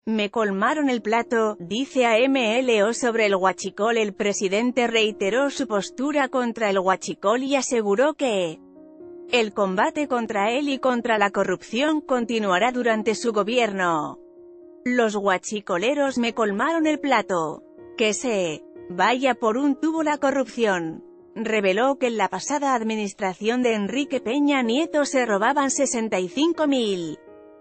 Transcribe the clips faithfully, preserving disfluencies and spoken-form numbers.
Me colmaron el plato, dice a M L O sobre el huachicol. El presidente reiteró su postura contra el huachicol y aseguró que el combate contra él y contra la corrupción continuará durante su gobierno. Los huachicoleros me colmaron el plato. Que se vaya por un tubo la corrupción. Reveló que en la pasada administración de Enrique Peña Nieto se robaban sesenta y cinco mil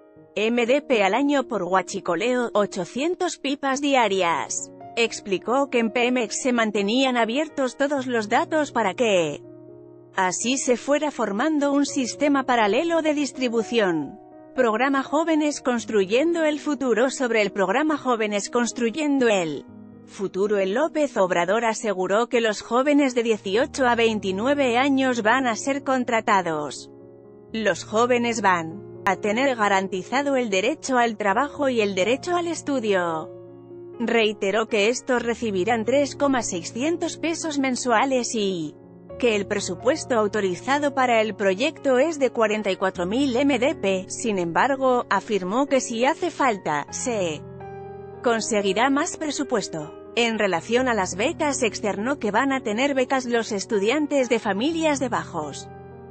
M D P al año por huachicoleo, ochocientas pipas diarias. Explicó que en Pemex se mantenían abiertos todos los datos para que así se fuera formando un sistema paralelo de distribución. Programa Jóvenes Construyendo el Futuro. Sobre el programa Jóvenes Construyendo el Futuro, el López Obrador aseguró que los jóvenes de dieciocho a veintinueve años van a ser contratados. Los jóvenes van a tener garantizado el derecho al trabajo y el derecho al estudio. Reiteró que estos recibirán tres mil seiscientos pesos mensuales y que el presupuesto autorizado para el proyecto es de cuarenta y cuatro mil M D P. Sin embargo, afirmó que si hace falta, se conseguirá más presupuesto. En relación a las becas, externó que van a tener becas los estudiantes de familias de bajos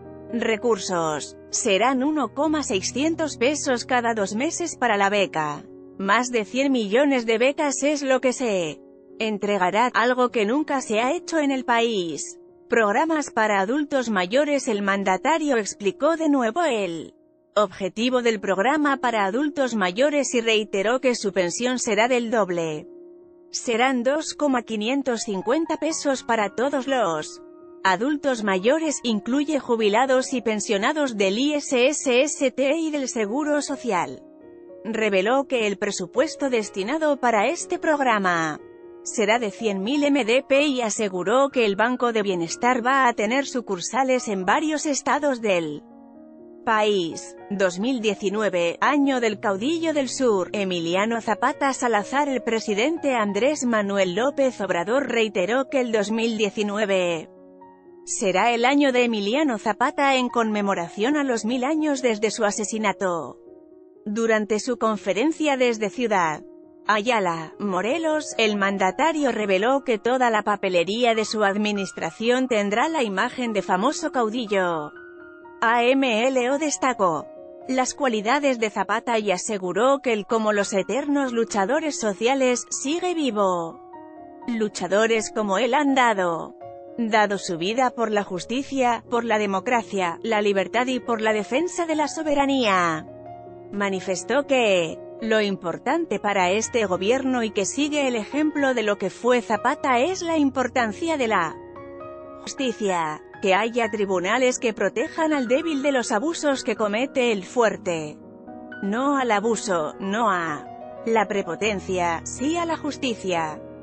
recursos. Serán uno mil seiscientos pesos cada dos meses para la beca. Más de cien millones de becas es lo que se entregará, algo que nunca se ha hecho en el país. Programas para adultos mayores. El mandatario explicó de nuevo el objetivo del programa para adultos mayores y reiteró que su pensión será del doble. Serán dos mil quinientos cincuenta pesos para todos los adultos mayores, incluye jubilados y pensionados del I S S T y del Seguro Social. Reveló que el presupuesto destinado para este programa será de cien mil M D P y aseguró que el Banco de Bienestar va a tener sucursales en varios estados del país. dos mil diecinueve, año del caudillo del sur, Emiliano Zapata Salazar. El presidente Andrés Manuel López Obrador reiteró que el dos mil diecinueve será el año de Emiliano Zapata en conmemoración a los mil años desde su asesinato. Durante su conferencia desde Ciudad Ayala, Morelos, el mandatario reveló que toda la papelería de su administración tendrá la imagen de famoso caudillo. A M L O destacó las cualidades de Zapata y aseguró que él, como los eternos luchadores sociales, sigue vivo. Luchadores como él han dado dado su vida por la justicia, por la democracia, la libertad y por la defensa de la soberanía. Manifestó que lo importante para este gobierno y que sigue el ejemplo de lo que fue Zapata es la importancia de la justicia, que haya tribunales que protejan al débil de los abusos que comete el fuerte. No al abuso, no a la prepotencia, sí a la justicia.